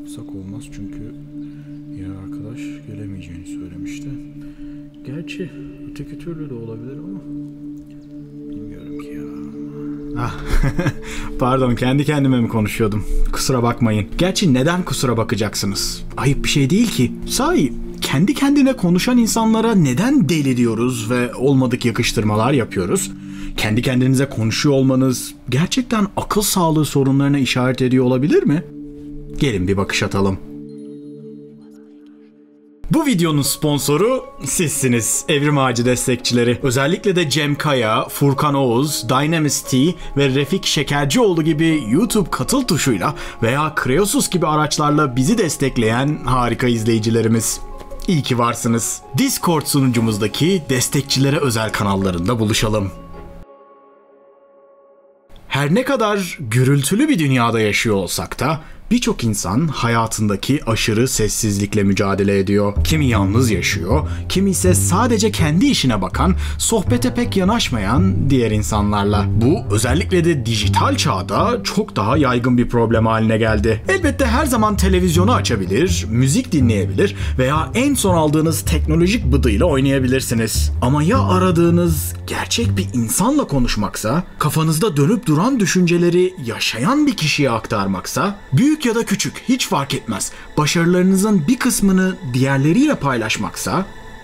yapsak olmaz çünkü diğer arkadaş gelemeyeceğini söylemişti. Gerçi öteki türlü de olabilir ama bilmiyorum ki ya. Pardon, kendi kendime mi konuşuyordum? Kusura bakmayın. Gerçi neden kusura bakacaksınız? Ayıp bir şey değil ki. Sahi kendi kendine konuşan insanlara neden deli diyoruz ve olmadık yakıştırmalar yapıyoruz? Kendi kendinize konuşuyor olmanız gerçekten akıl sağlığı sorunlarına işaret ediyor olabilir mi? Gelin bir bakış atalım. Bu videonun sponsoru sizsiniz, Evrim Ağacı destekçileri. Özellikle de Cem Kaya, Furkan Oğuz, Dynamis T ve Refik Şekercioğlu gibi YouTube katıl tuşuyla veya Kreosus gibi araçlarla bizi destekleyen harika izleyicilerimiz. İyi ki varsınız. Discord sunucumuzdaki destekçilere özel kanallarında buluşalım. Her ne kadar gürültülü bir dünyada yaşıyor olsak da birçok insan hayatındaki aşırı sessizlikle mücadele ediyor. Kimi yalnız yaşıyor, kimi ise sadece kendi işine bakan, sohbete pek yanaşmayan diğer insanlarla. Bu özellikle de dijital çağda çok daha yaygın bir problem haline geldi. Elbette her zaman televizyonu açabilir, müzik dinleyebilir veya en son aldığınız teknolojik bıdıyla oynayabilirsiniz. Ama ya aradığınız gerçek bir insanla konuşmaksa, kafanızda dönüp duran düşünceleri yaşayan bir kişiye aktarmaksa, büyük ya da küçük hiç fark etmez, başarılarınızın bir kısmını diğerleriyle paylaşmaksa,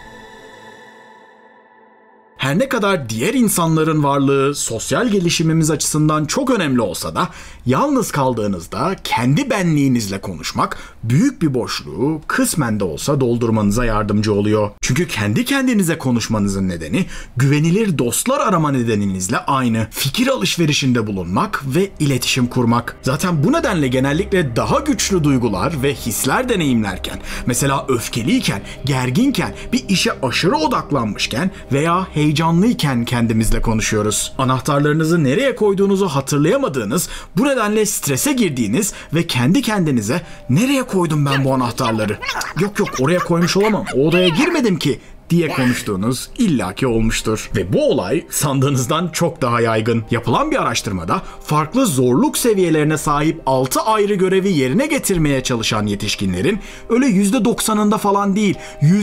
her ne kadar diğer insanların varlığı sosyal gelişimimiz açısından çok önemli olsa da yalnız kaldığınızda kendi benliğinizle konuşmak büyük bir boşluğu kısmen de olsa doldurmanıza yardımcı oluyor. Çünkü kendi kendinize konuşmanızın nedeni güvenilir dostlar arama nedeninizle aynı. Fikir alışverişinde bulunmak ve iletişim kurmak. Zaten bu nedenle genellikle daha güçlü duygular ve hisler deneyimlerken, mesela öfkeliyken, gerginken, bir işe aşırı odaklanmışken veya heyecanlıyken kendimizle konuşuyoruz. Anahtarlarınızı nereye koyduğunuzu hatırlayamadığınız, bu nedenle strese girdiğiniz ve kendi kendinize "Nereye koydum ben bu anahtarları? Yok oraya koymuş olamam, o odaya girmedim ki" diye konuştuğunuz illaki olmuştur. Ve bu olay sandığınızdan çok daha yaygın. Yapılan bir araştırmada farklı zorluk seviyelerine sahip 6 ayrı görevi yerine getirmeye çalışan yetişkinlerin öyle %90'ında falan değil,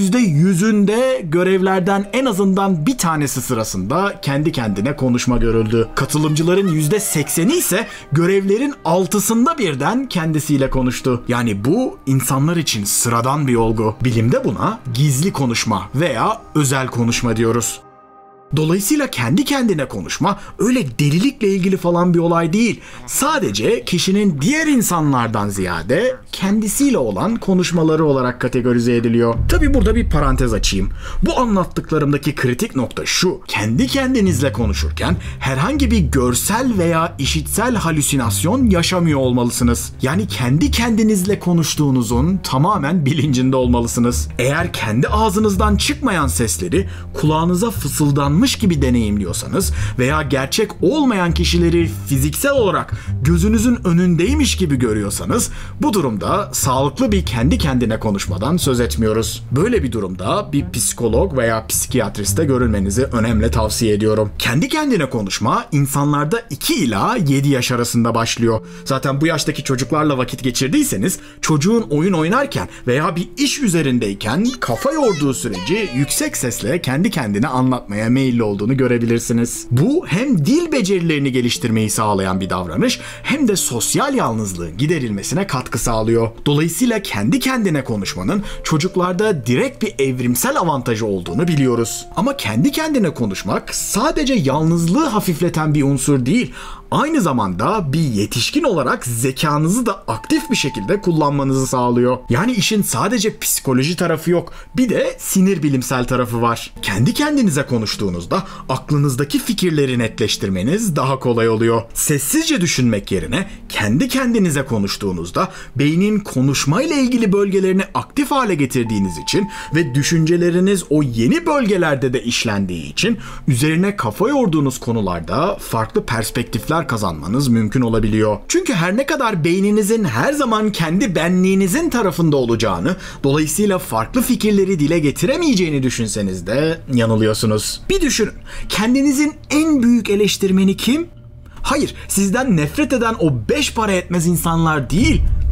%100'ünde görevlerden en azından bir tanesi sırasında kendi kendine konuşma görüldü. Katılımcıların %80'i ise görevlerin 6'sında birden kendisiyle konuştu. Yani bu insanlar için sıradan bir olgu. Bilimde buna gizli konuşma veya özel konuşma diyoruz. Dolayısıyla kendi kendine konuşma öyle delilikle ilgili falan bir olay değil. Sadece kişinin diğer insanlardan ziyade kendisiyle olan konuşmaları olarak kategorize ediliyor. Tabii burada bir parantez açayım. Bu anlattıklarımdaki kritik nokta şu: kendi kendinizle konuşurken herhangi bir görsel veya işitsel halüsinasyon yaşamıyor olmalısınız. Yani kendi kendinizle konuştuğunuzun tamamen bilincinde olmalısınız. Eğer kendi ağzınızdan çıkmayan sesleri kulağınıza fısıldanmış gibi deneyimliyorsanız veya gerçek olmayan kişileri fiziksel olarak gözünüzün önündeymiş gibi görüyorsanız, bu durumda sağlıklı bir kendi kendine konuşmadan söz etmiyoruz. Böyle bir durumda bir psikolog veya psikiyatriste görülmenizi önemli tavsiye ediyorum. Kendi kendine konuşma insanlarda 2 ila 7 yaş arasında başlıyor. Zaten bu yaştaki çocuklarla vakit geçirdiyseniz, çocuğun oyun oynarken veya bir iş üzerindeyken kafa yorduğu süreci yüksek sesle kendi kendine anlatmaya meyilli olduğunu görebilirsiniz. Bu hem dil becerilerini geliştirmeyi sağlayan bir davranış, hem de sosyal yalnızlığın giderilmesine katkı sağlıyor. Dolayısıyla kendi kendine konuşmanın çocuklarda direkt bir evrimsel avantajı olduğunu biliyoruz. Ama kendi kendine konuşmak sadece yalnızlığı hafifleten bir unsur değil, aynı zamanda bir yetişkin olarak zekanızı da aktif bir şekilde kullanmanızı sağlıyor. Yani işin sadece psikoloji tarafı yok, bir de sinir bilimsel tarafı var. Kendi kendinize konuştuğunuzda aklınızdaki fikirleri netleştirmeniz daha kolay oluyor. Sessizce düşünmek yerine kendi kendinize konuştuğunuzda beynin konuşmayla ilgili bölgelerini aktif hale getirdiğiniz için ve düşünceleriniz o yeni bölgelerde de işlendiği için üzerine kafa yorduğunuz konularda farklı perspektifler kazanmanız mümkün olabiliyor. Çünkü her ne kadar beyninizin her zaman kendi benliğinizin tarafında olacağını, dolayısıyla farklı fikirleri dile getiremeyeceğini düşünseniz de yanılıyorsunuz. Bir düşünün, kendinizin en büyük eleştirmeni kim? Hayır, sizden nefret eden o 5 para etmez insanlar değil,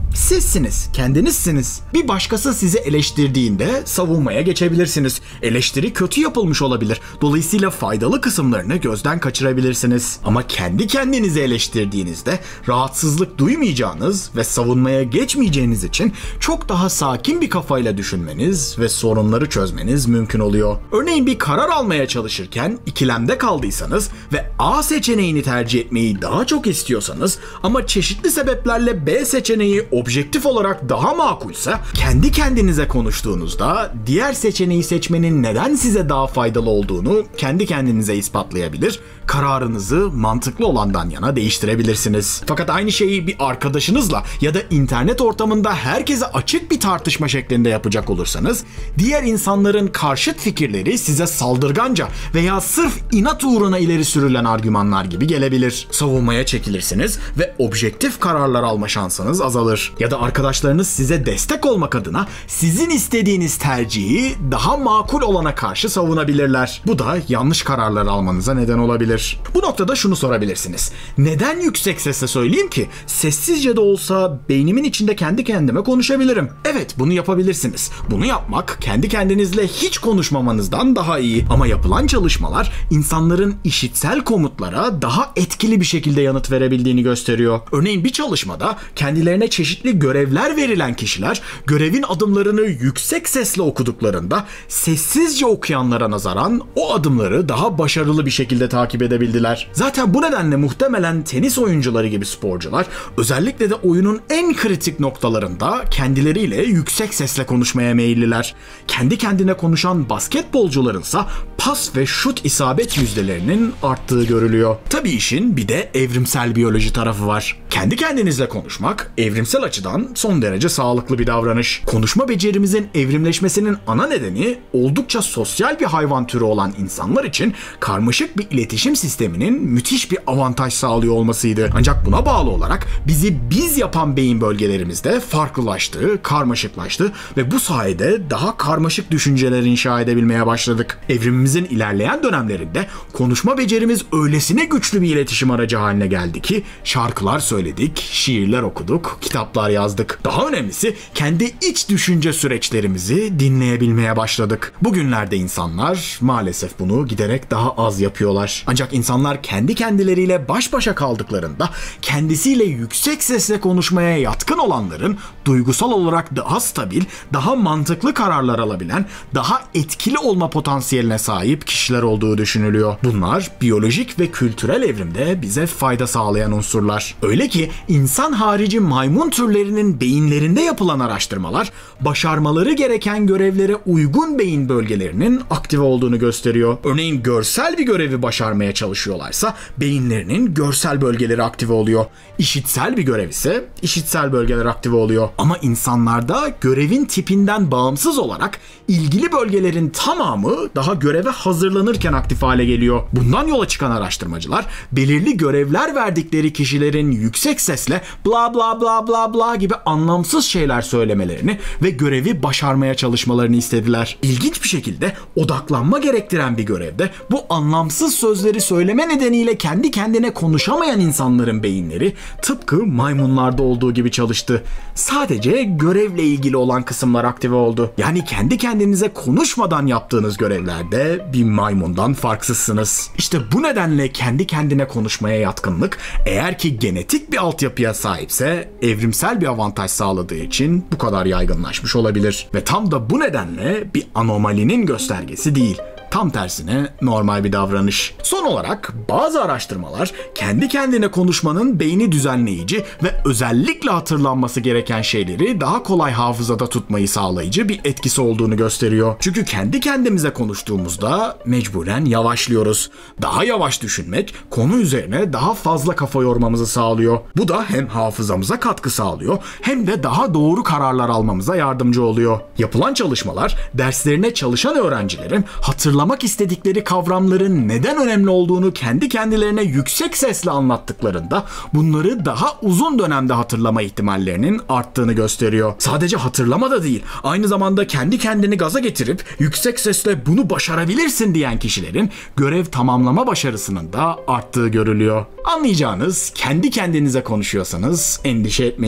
Sizsiniz, kendinizsiniz. Bir başkası sizi eleştirdiğinde savunmaya geçebilirsiniz. Eleştiri kötü yapılmış olabilir. Dolayısıyla faydalı kısımlarını gözden kaçırabilirsiniz. Ama kendi kendinizi eleştirdiğinizde rahatsızlık duymayacağınız ve savunmaya geçmeyeceğiniz için çok daha sakin bir kafayla düşünmeniz ve sorunları çözmeniz mümkün oluyor. Örneğin bir karar almaya çalışırken ikilemde kaldıysanız ve A seçeneğini tercih etmeyi daha çok istiyorsanız ama çeşitli sebeplerle B seçeneği objektif olarak daha makulse, kendi kendinize konuştuğunuzda diğer seçeneği seçmenin neden size daha faydalı olduğunu kendi kendinize ispatlayabilir, kararınızı mantıklı olandan yana değiştirebilirsiniz. Fakat aynı şeyi bir arkadaşınızla ya da internet ortamında herkese açık bir tartışma şeklinde yapacak olursanız, diğer insanların karşıt fikirleri size saldırganca veya sırf inat uğruna ileri sürülen argümanlar gibi gelebilir. Savunmaya çekilirsiniz ve objektif kararlar alma şansınız azalır. Ya da arkadaşlarınız size destek olmak adına sizin istediğiniz tercihi daha makul olana karşı savunabilirler. Bu da yanlış kararlar almanıza neden olabilir. Bu noktada şunu sorabilirsiniz. Neden yüksek sesle söyleyeyim ki? Sessizce de olsa beynimin içinde kendi kendime konuşabilirim. Evet, bunu yapabilirsiniz. Bunu yapmak kendi kendinizle hiç konuşmamanızdan daha iyi. Ama yapılan çalışmalar insanların işitsel komutlara daha etkili bir şekilde yanıt verebildiğini gösteriyor. Örneğin bir çalışmada kendilerine çeşitli görevler verilen kişiler görevin adımlarını yüksek sesle okuduklarında sessizce okuyanlara nazaran o adımları daha başarılı bir şekilde takip edebildiler. Zaten bu nedenle muhtemelen tenis oyuncuları gibi sporcular özellikle de oyunun en kritik noktalarında kendileriyle yüksek sesle konuşmaya meyilliler. Kendi kendine konuşan basketbolcularınsa pas ve şut isabet yüzdelerinin arttığı görülüyor. Tabii işin bir de evrimsel biyoloji tarafı var. Kendi kendinizle konuşmak evrimsel açıdan son derece sağlıklı bir davranış. Konuşma becerimizin evrimleşmesinin ana nedeni oldukça sosyal bir hayvan türü olan insanlar için karmaşık bir iletişim sisteminin müthiş bir avantaj sağlıyor olmasıydı. Ancak buna bağlı olarak bizi biz yapan beyin bölgelerimiz de farklılaştı, karmaşıklaştı ve bu sayede daha karmaşık düşünceler inşa edebilmeye başladık. Evrimimizin ilerleyen dönemlerinde konuşma becerimiz öylesine güçlü bir iletişim aracı haline geldi ki şarkılar söyledik, şiirler okuduk, kitaplar yazdık. Daha önemlisi kendi iç düşünce süreçlerimizi dinleyebilmeye başladık. Bugünlerde insanlar maalesef bunu giderek daha az yapıyorlar. Ancak insanlar kendi kendileriyle baş başa kaldıklarında kendisiyle yüksek sesle konuşmaya yatkın olanların duygusal olarak daha stabil, daha mantıklı kararlar alabilen, daha etkili olma potansiyeline sahip kişiler olduğu düşünülüyor. Bunlar biyolojik ve kültürel evrimde bize fayda sağlayan unsurlar. Öyle ki insan harici maymun türlerinin beyinlerinde yapılan araştırmalar başarmaları gereken görevlere uygun beyin bölgelerinin aktif olduğunu gösteriyor. Örneğin görsel bir görevi başarmaya çalışıyorlarsa beyinlerinin görsel bölgeleri aktive oluyor. İşitsel bir görev ise işitsel bölgeler aktive oluyor. Ama insanlarda görevin tipinden bağımsız olarak ilgili bölgelerin tamamı daha göreve hazırlanırken aktif hale geliyor. Bundan yola çıkan araştırmacılar belirli görevler verdikleri kişilerin yüksek sesle bla bla bla bla bla gibi anlamsız şeyler söylemelerini ve görevi başarmaya çalışmalarını istediler. İlginç bir şekilde odaklanma gerektiren bir görevde bu anlamsız sözleri söyleme nedeniyle kendi kendine konuşamayan insanların beyinleri tıpkı maymunlarda olduğu gibi çalıştı. Sadece görevle ilgili olan kısımlar aktive oldu. Yani kendi kendinize konuşmadan yaptığınız görevlerde bir maymundan farksızsınız. İşte bu nedenle kendi kendine konuşmaya yatkınlık eğer ki genetik bir altyapıya sahipse evrimsel bir avantaj sağladığı için bu kadar yaygınlaşmış olabilir. Ve tam da bu nedenle bir anomalinin göstergesi değil. Tam tersine normal bir davranış. Son olarak bazı araştırmalar kendi kendine konuşmanın beyni düzenleyici ve özellikle hatırlanması gereken şeyleri daha kolay hafızada tutmayı sağlayıcı bir etkisi olduğunu gösteriyor. Çünkü kendi kendimize konuştuğumuzda mecburen yavaşlıyoruz. Daha yavaş düşünmek konu üzerine daha fazla kafa yormamızı sağlıyor. Bu da hem hafızamıza katkı sağlıyor hem de daha doğru kararlar almamıza yardımcı oluyor. Yapılan çalışmalar derslerine çalışan öğrencilerin hatırlamak istedikleri kavramların neden önemli olduğunu kendi kendilerine yüksek sesle anlattıklarında bunları daha uzun dönemde hatırlama ihtimallerinin arttığını gösteriyor. Sadece hatırlama da değil, aynı zamanda kendi kendini gaza getirip yüksek sesle bunu başarabilirsin diyen kişilerin görev tamamlama başarısının da arttığı görülüyor. Anlayacağınız, kendi kendinize konuşuyorsanız endişe etmeyin.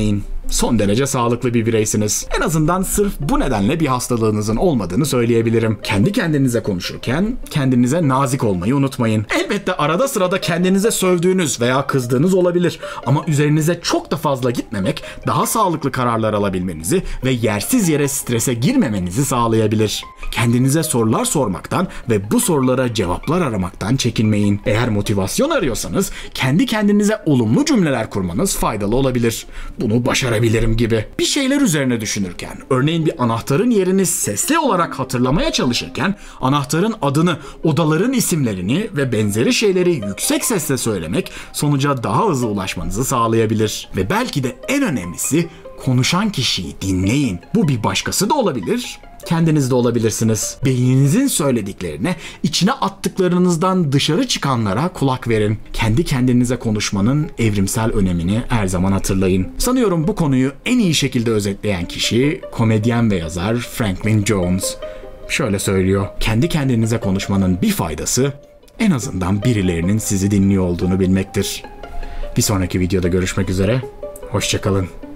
Son derece sağlıklı bir bireysiniz. En azından sırf bu nedenle bir hastalığınızın olmadığını söyleyebilirim. Kendi kendinize konuşurken kendinize nazik olmayı unutmayın. Elbette arada sırada kendinize sövdüğünüz veya kızdığınız olabilir. Ama üzerinize çok da fazla gitmemek daha sağlıklı kararlar alabilmenizi ve yersiz yere strese girmemenizi sağlayabilir. Kendinize sorular sormaktan ve bu sorulara cevaplar aramaktan çekinmeyin. Eğer motivasyon arıyorsanız kendi kendinize olumlu cümleler kurmanız faydalı olabilir. Bunu başarabilirim gibi. Bir şeyler üzerine düşünürken, örneğin bir anahtarın yerini sesli olarak hatırlamaya çalışırken, anahtarın adını, odaların isimlerini ve benzeri şeyleri yüksek sesle söylemek sonuca daha hızlı ulaşmanızı sağlayabilir. Ve belki de en önemlisi, konuşan kişiyi dinleyin. Bu bir başkası da olabilir, kendiniz de olabilirsiniz. Beyninizin söylediklerine, içine attıklarınızdan dışarı çıkanlara kulak verin. Kendi kendinize konuşmanın evrimsel önemini her zaman hatırlayın. Sanıyorum bu konuyu en iyi şekilde özetleyen kişi komedyen ve yazar Franklin Jones. Şöyle söylüyor: kendi kendinize konuşmanın bir faydası en azından birilerinin sizi dinliyor olduğunu bilmektir. Bir sonraki videoda görüşmek üzere. Hoşça kalın.